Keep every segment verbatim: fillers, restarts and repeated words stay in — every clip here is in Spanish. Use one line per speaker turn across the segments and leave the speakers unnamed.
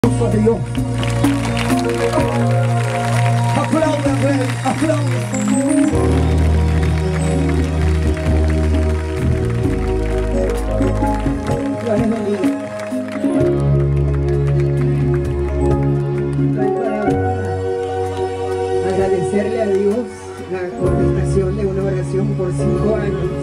De Dios. Aplaudan, ven, aplaudan. Dios les bendiga. Agradecerle a Dios la contestación de una oración por cinco años.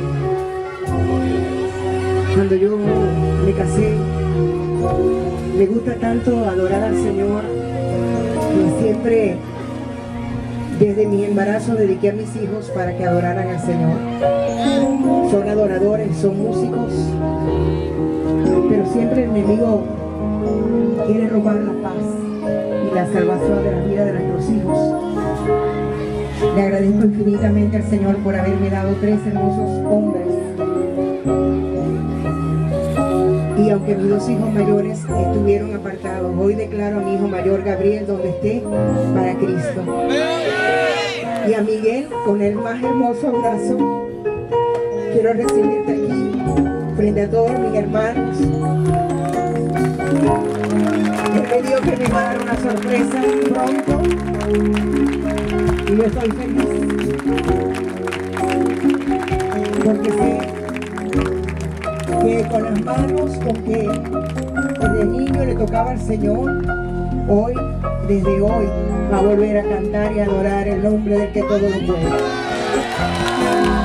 Cuando yo me casé, me gusta tanto adorar al Señor que siempre desde mi embarazo dediqué a mis hijos para que adoraran al Señor. Son adoradores, son músicos, pero siempre el enemigo quiere robar la paz y la salvación de la vida de nuestros hijos. Le agradezco infinitamente al Señor por haberme dado tres hermosos hombres. Y aunque mis dos hijos mayores estuvieron apartados, hoy declaro a mi hijo mayor Gabriel donde esté para Cristo. Y a Miguel con el más hermoso abrazo. Quiero recibirte aquí frente a todos mis hermanos. Él me dijo que me iba a dar una sorpresa pronto y yo estoy feliz porque sé que con las manos con que desde niño le tocaba al Señor, hoy, desde hoy, va a volver a cantar y adorar el nombre del que todo lo puede.